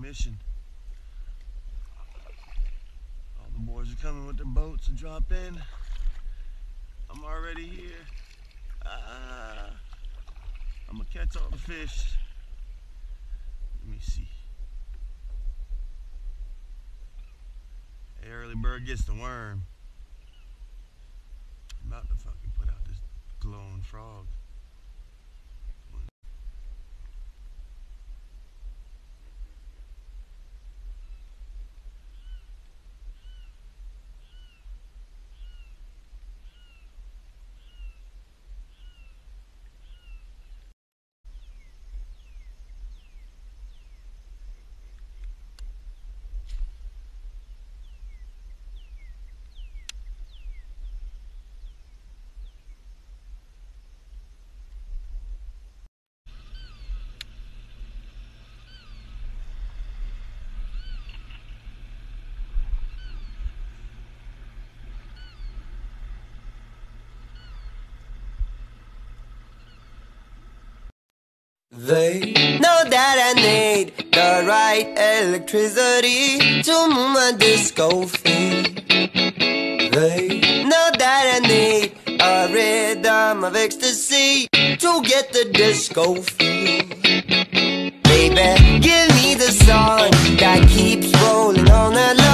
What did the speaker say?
mission. All the boys are coming with their boats to drop in. I'm already here. I'm gonna catch all the fish. Let me see. Hey, early bird gets the worm. I'm about to fucking put out this glowing frog. They know that I need the right electricity to move my disco feet. They know that I need a rhythm of ecstasy to get the disco feel. Baby, give me the song that keeps rolling all night long.